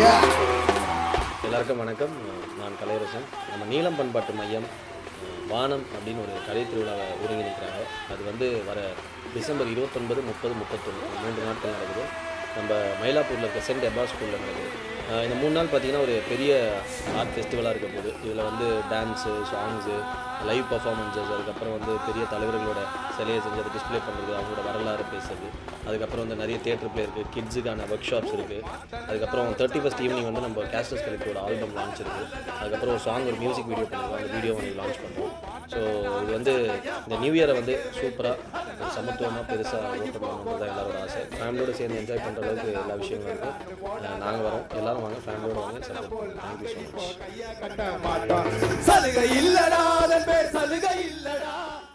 எல்லாருக்கும் வணக்கம். நான் கலையரசன். நம்ம நீலம் பண்பாட்டு மையம் வானம் அப்படின்னு ஒரு கலை திருவிழாவை ஒருங்கிணைக்கிறாங்க. அது வந்து வர டிசம்பர் 29, 30, 31 3 நாட்கள் நடக்குது. நம்ம மயிலாப்பூரில் இருக்க சென்ட் எபா ஸ்கூலில் நடக்குது. இந்த 3 நாள் பார்த்திங்கன்னா ஒரு பெரிய ஆர்ட் ஃபெஸ்டிவலாக இருக்க போகுது. இதில் வந்து டான்ஸு, சாங்ஸு, லைவ் பர்ஃபார்மன்ஸஸ், அதுக்கப்புறம் வந்து பெரிய தலைவர்களோட சிலையை செஞ்சு அதை டிஸ்பிளே பண்ணுறது, அவங்களோட வரலாறு பேசுறது, அதுக்கப்புறம் வந்து நிறைய தியேட்டர் பிளே இருக்குது, கிட்ஸுக்கான ஒர்க் ஷாப்ஸ் இருக்குது. அதுக்கப்புறம் 31st ஈவினிங் வந்து நம்ம கேஸ்டஸ் கலெக்டிவோட ஆல்பம் லான்ச் இருக்குது. அதுக்கப்புறம் ஒரு சாங், ஒரு மியூசிக் வீடியோ பண்ணியிருக்கோம். அந்த வீடியோ வந்து லான்ச் பண்ணுறோம். ஸோ இது வந்து இந்த நியூ இயரை வந்து சூப்பராக சமத்துவமாக பெருசாக ஓப்பன் பண்ணணுன்றது தான் எல்லாரோட ஆசை. ஃபேமிலியோடு சேர்ந்து என்ஜாய் பண்ணுற அளவுக்கு எல்லா விஷயங்களும் இருக்குது. நாங்கள் வரோம், எல்லோரும் வாங்க, ஃபேமிலியோடு வாங்க, சப்போர்ட் பண்ணுவோம். Thank you so much.